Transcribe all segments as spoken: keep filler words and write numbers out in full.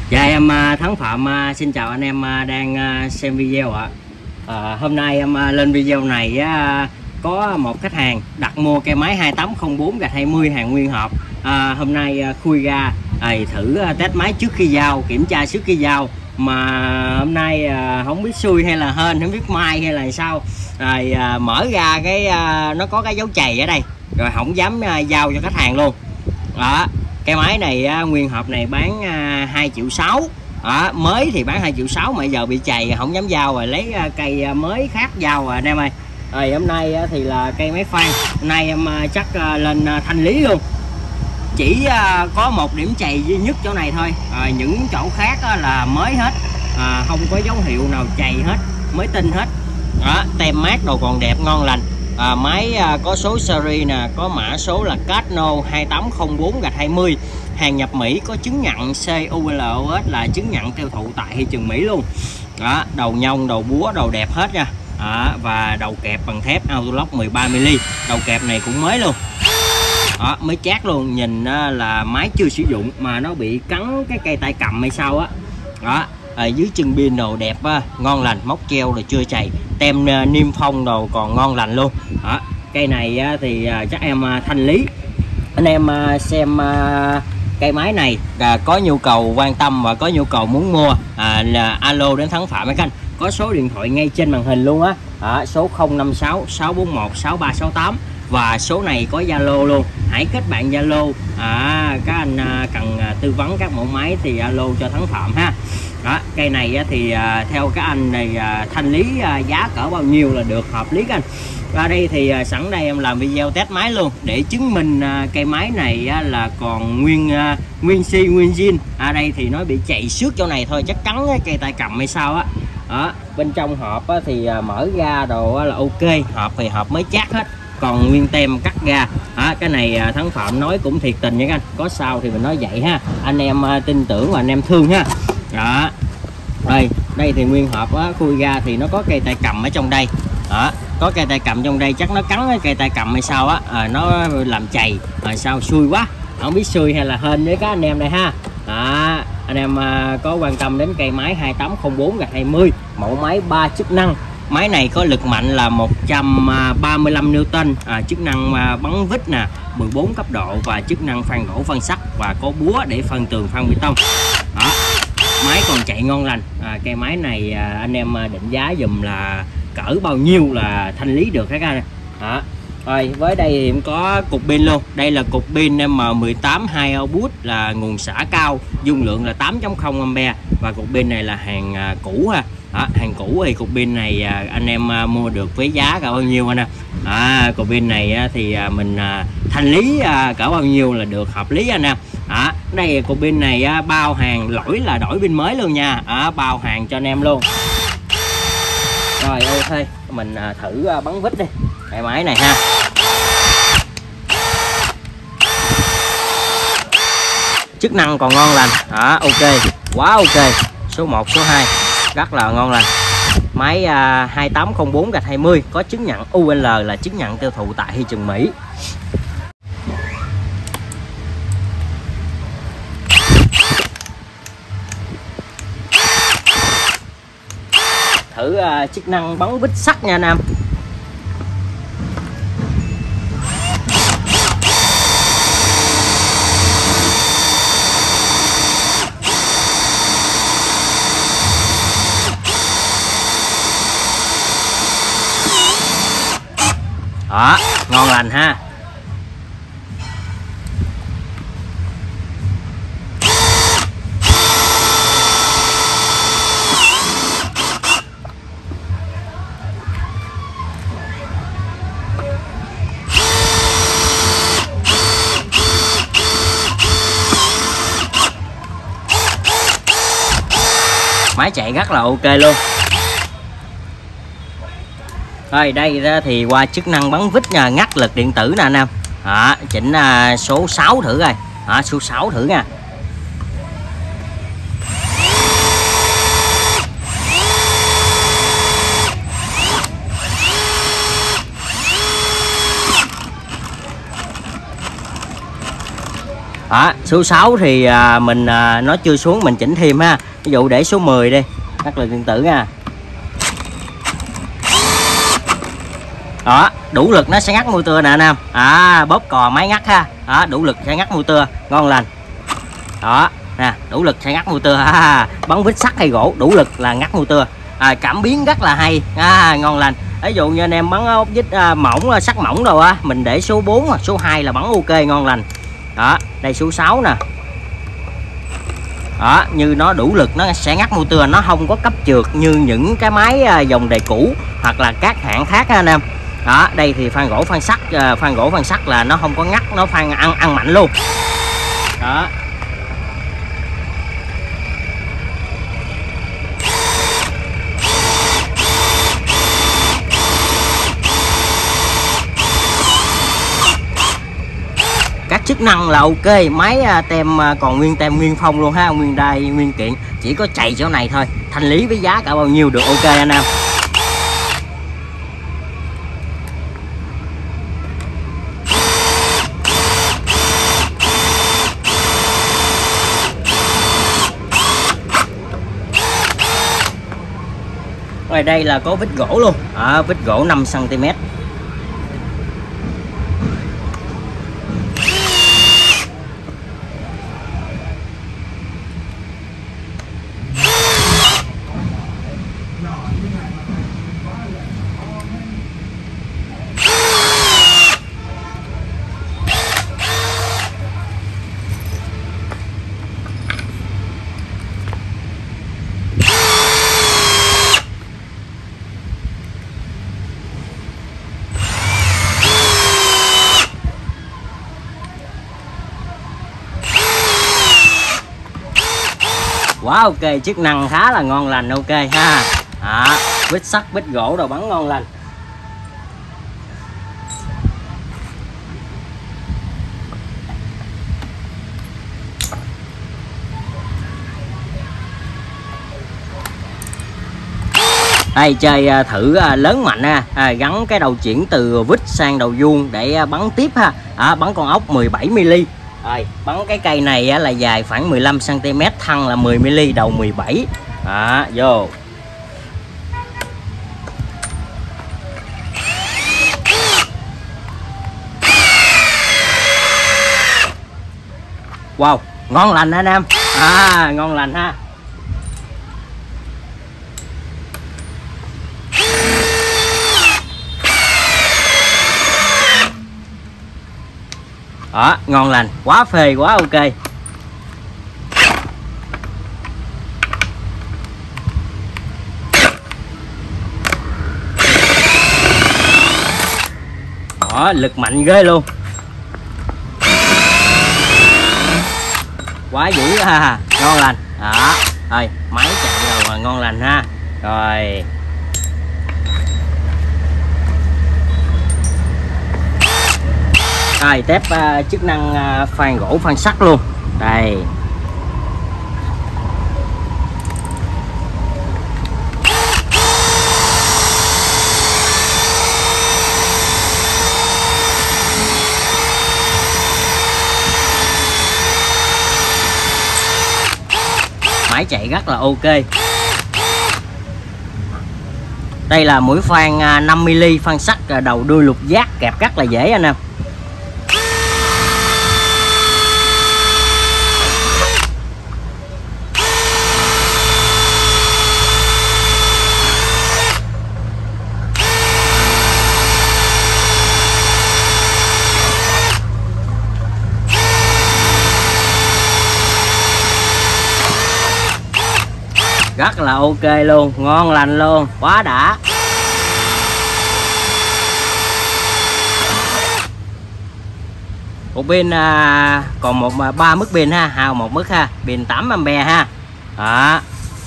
Dạ em Thắng Phạm xin chào anh em đang xem video ạ. à, Hôm nay em lên video này có một khách hàng đặt mua cây máy hai tám không bốn gạch hai mươi hàng nguyên hộp. à, Hôm nay khui ra à, thử test máy trước khi giao, kiểm tra trước khi giao. Mà hôm nay à, không biết xui hay là hên, không biết mai hay là sao rồi à, mở ra cái à, nó có cái dấu chày ở đây rồi không dám à, giao cho khách hàng luôn. Đó, cái máy này à, nguyên hộp này bán à, hai triệu sáu. Đó, mới thì bán hai triệu sáu mà giờ bị chày không dám giao rồi, lấy à, cây à, mới khác giao rồi anh em ơi. Rồi hôm nay à, thì là cây máy phan. Hôm nay em à, chắc à, lên à, thanh lý luôn. Chỉ à, có một điểm chày duy nhất chỗ này thôi, à, những chỗ khác á, là mới hết, à, không có dấu hiệu nào chày hết, mới tinh hết. Đó, tem mát đồ còn đẹp ngon lành. à, Máy à, có số series nè, có mã số là Casno hai tám không bốn gạch hai mươi, hàng nhập Mỹ, có chứng nhận xê u lờ o ét là chứng nhận tiêu thụ tại thị trường Mỹ luôn. Đó, đầu nhông, đầu búa, đầu đẹp hết nha. à, Và đầu kẹp bằng thép Autolock mười ba mi li, đầu kẹp này cũng mới luôn. Đó, mới chát luôn, nhìn là máy chưa sử dụng mà nó bị cắn cái cây tay cầm hay sao á. Đó, ở dưới chân pin đồ đẹp á, ngon lành, móc treo rồi chưa chày, tem niêm phong đồ còn ngon lành luôn. Đó, cây này thì chắc em thanh lý. Anh em xem cây máy này có nhu cầu quan tâm và có nhu cầu muốn mua à, là alo đến Thắng Phạm mấy anh, có số điện thoại ngay trên màn hình luôn á. À, số không năm sáu sáu bốn một sáu ba sáu tám và số này có Zalo luôn. Hãy kết bạn Zalo, à, các anh à, cần à, tư vấn các mẫu máy thì alo cho Thắng Phạm ha. Đó, cây này á, thì à, theo các anh này à, thanh lý à, giá cỡ bao nhiêu là được hợp lý các anh. Ra đây thì à, sẵn đây em làm video test máy luôn để chứng minh à, cây máy này á, là còn nguyên à, nguyên xi nguyên zin. Ở đây thì nó bị chạy xước chỗ này thôi, chắc cắn cái cây tay cầm hay sao á. Đó, bên trong hộp á, thì à, mở ra đồ á, là ok, hộp thì hộp mới chát hết, còn nguyên tem cắt ra. Đó, cái này Thắng Phạm nói cũng thiệt tình nha anh, có sao thì mình nói vậy ha, anh em tin tưởng và anh em thương ha. Đó, đây đây thì nguyên hộp á, khui ra thì nó có cây tay cầm ở trong đây. Đó, có cây tay cầm trong đây, chắc nó cắn cái cây tay cầm hay sao á, à, nó làm chày à, sao xui quá, không biết xui hay là hên với các anh em đây ha. Đó, anh em uh, có quan tâm đến cây máy hai tám không bốn gạch hai mươi, mẫu máy ba chức năng. Máy này có lực mạnh là một trăm ba mươi lăm Newton, à, chức năng à, bắn vít nè, mười bốn cấp độ và chức năng phan gỗ phan sắt và có búa để phân tường phan bê tông. Đó, máy còn chạy ngon lành. À, cây máy này à, anh em định giá dùm là cỡ bao nhiêu là thanh lý được các anh. Đó. Rồi với đây thì cũng có cục pin luôn. Đây là cục pin M mười tám hai output là nguồn xả cao, dung lượng là tám chấm không ampe và cục pin này là hàng à, cũ ha. Đó, hàng cũ thì cục pin này à, anh em à, mua được với giá cả bao nhiêu anh ạ? À, cục pin này à, thì à, mình à, thanh lý à, cỡ bao nhiêu là được hợp lý anh em. À, đây cục pin này à, bao hàng lỗi là đổi pin mới luôn nha. À, bao hàng cho anh em luôn. Rồi ok, mình à, thử à, bắn vít đi cái máy này ha. Chức năng còn ngon lành. Đó, ok, quá ok. Số một, số hai rất là ngon lành. Máy à, hai tám không bốn gạch hai mươi có chứng nhận u lờ là chứng nhận tiêu thụ tại thị trường Mỹ. Thử à, chức năng bắn vít sắt nha anh em. Đó, ngon lành ha. Máy chạy rất là ok luôn. Rồi đây thì qua chức năng bắn vít nha, ngắt lực điện tử nè anh em. Đó, chỉnh uh, số sáu thử rồi. Đó, số sáu thử nha. Đó, số sáu thì à, mình à, nó chưa xuống mình chỉnh thêm ha. Ví dụ để số mười đi, ngắt lực điện tử nha. Đó, đủ lực nó sẽ ngắt motor nè anh em. À, bóp cò máy ngắt ha. Đó, đủ lực sẽ ngắt motor, ngon lành. Đó, nè, đủ lực sẽ ngắt motor ha. Bắn vít sắt hay gỗ, đủ lực là ngắt motor. À, cảm biến rất là hay, à, ngon lành. Ví dụ như anh em bắn ốc vít à, mỏng, sắt mỏng đâu á, mình để số bốn hoặc số hai là bắn ok ngon lành. Đó, đây số sáu nè. Đó, như nó đủ lực nó sẽ ngắt motor, nó không có cấp trượt như những cái máy à, dòng đề cũ hoặc là các hãng khác anh em. Đó, đây thì phan gỗ phan sắt, à, phan gỗ phan sắt là nó không có ngắt, nó phan ăn ăn mạnh luôn. Đó. Các chức năng là ok, máy tem còn nguyên tem nguyên phong luôn ha, nguyên đai nguyên kiện, chỉ có chạy chỗ này thôi. Thanh lý với giá cả bao nhiêu được ok anh em. Ngoài đây là có vít gỗ luôn, à, vít gỗ năm xăng ti mét. Quá ok, chức năng khá là ngon lành ok ha. Đó, vít sắt vít gỗ đồ bắn ngon lành. Đây chơi thử lớn mạnh ha, à, gắn cái đầu chuyển từ vít sang đầu vuông để bắn tiếp ha. À, bắn con ốc mười bảy mi li. Rồi, bắn cái cây này á, là dài khoảng mười lăm xăng ti mét, thân là mười mi li, đầu mười bảy. Đó, vô. Wow, ngon lành anh em. À, ngon lành ha. Đó, ngon lành, quá phê, quá ok. Đó, lực mạnh ghê luôn. Quá dữ ha, ngon lành. Đó, rồi, máy chạy rồi mà ngon lành ha. Rồi. Rồi test uh, chức năng uh, phan gỗ phan sắt luôn. Đây. Máy chạy rất là ok. Đây là mũi phan uh, năm mi li, phan sắt uh, đầu đuôi lục giác, kẹp rất là dễ anh em. Rất là ok luôn, ngon lành luôn, quá đã. Một pin à, còn một ba mức pin ha, hao một mức ha, pin tám am pe ha. Đó.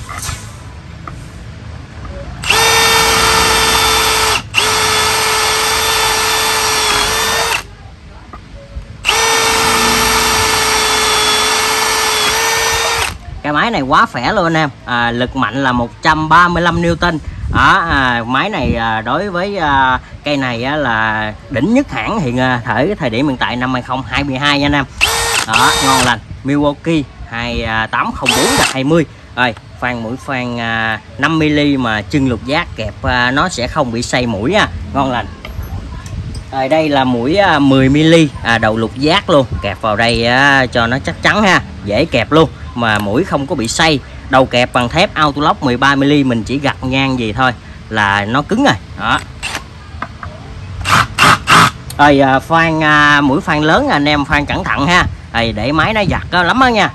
Cái máy này quá khỏe luôn anh em, à, lực mạnh là một trăm ba mươi lăm Newton. Đó, à, máy này à, đối với à, cây này á, là đỉnh nhất hãng hiện à, thời thời điểm hiện tại năm hai không hai hai nha anh em. Đó, ngon lành. Milwaukee hai tám không bốn hai mươi. Rồi, khoan mũi khoan à, năm mi-li-mét mà chân lục giác kẹp à, nó sẽ không bị xây mũi nha, ngon lành. Rồi đây là mũi à, mười mi-li-mét à, đầu lục giác luôn, kẹp vào đây à, cho nó chắc chắn ha, dễ kẹp luôn mà mũi không có bị xây. Đầu kẹp bằng thép Autolock mười ba mi-li-mét, mình chỉ gặt ngang gì thôi là nó cứng rồi. Đó. Rồi à, khoan à, mũi khoan lớn anh em khoan cẩn thận ha, rồi để máy nó giật lắm đó nha.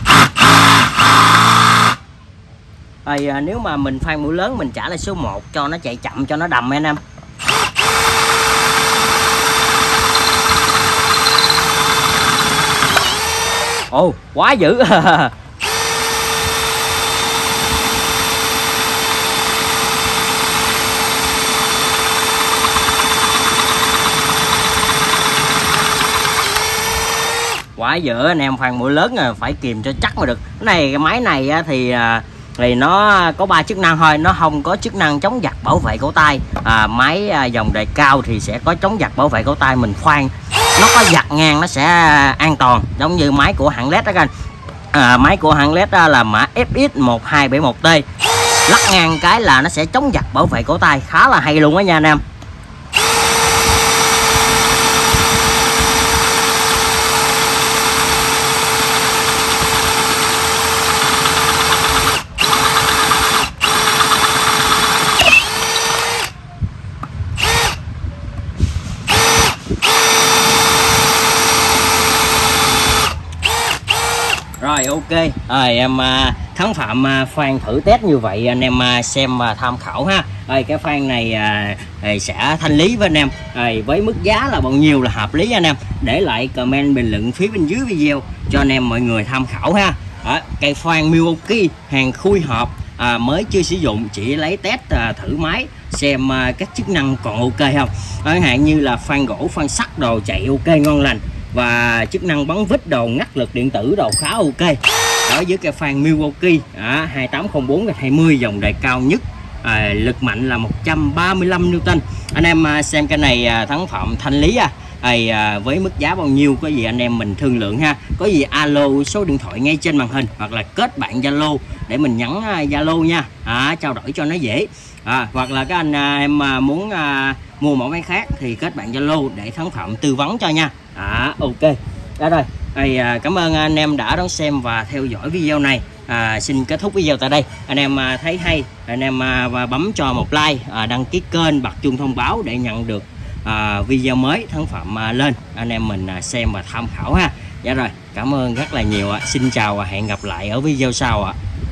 Rồi à, nếu mà mình khoan mũi lớn mình trả lại số một cho nó chạy chậm cho nó đầm anh em. Ồ, quá dữ. Quá dữ anh em, khoan mũi lớn rồi phải kìm cho chắc mà được. Cái này cái máy này thì thì nó có ba chức năng thôi, nó không có chức năng chống giật bảo vệ cổ tay. À, máy dòng đời cao thì sẽ có chống giật bảo vệ cổ tay, mình khoan nó có giật ngang nó sẽ an toàn, giống như máy của hãng led đó anh. À, máy của hãng led là mã ép ích một hai bảy một T, lắc ngang cái là nó sẽ chống giật bảo vệ cổ tay, khá là hay luôn đó nha anh em. Rồi ok, rồi em Thắng Phạm khoan thử test như vậy anh em xem và tham khảo ha. Rồi cái khoan này à, sẽ thanh lý với anh em. Rồi với mức giá là bao nhiêu là hợp lý anh em, để lại comment bình luận phía bên dưới video cho anh em mọi người tham khảo ha. Đó, cây khoan Milwaukee hàng khui hộp à, mới chưa sử dụng, chỉ lấy test à, thử máy xem à, các chức năng còn ok không. Chẳng hạn như là khoan gỗ, khoan sắt đồ chạy ok ngon lành, và chức năng bắn vít đồ, ngắt lực điện tử đồ khá ok. Đó, với cây khoan Milwaukee à, hai tám không bốn hai mươi dòng đời cao nhất, à, lực mạnh là một trăm ba mươi lăm Newton. Anh em à, xem cái này à, Thắng Phạm thanh lý à, à với mức giá bao nhiêu có gì anh em mình thương lượng ha. Có gì alo số điện thoại ngay trên màn hình hoặc là kết bạn Zalo để mình nhắn Zalo nha, à, trao đổi cho nó dễ. À, hoặc là các anh à, em à, muốn à, mua mẫu máy khác thì kết bạn Zalo để Thắng Phạm tư vấn cho nha. À, ok. Đó rồi. Thì, à, cảm ơn anh em đã đón xem và theo dõi video này. À, xin kết thúc video tại đây. Anh em à, thấy hay, anh em à, bấm cho một like, à, đăng ký kênh, bật chuông thông báo để nhận được à, video mới Thắng Phạm à, lên, anh em mình à, xem và tham khảo ha. Dạ rồi, cảm ơn rất là nhiều ạ. Xin chào và hẹn gặp lại ở video sau ạ.